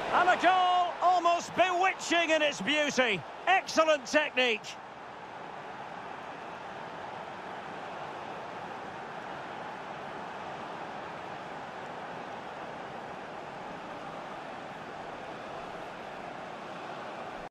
And a goal almost bewitching in its beauty. Excellent technique.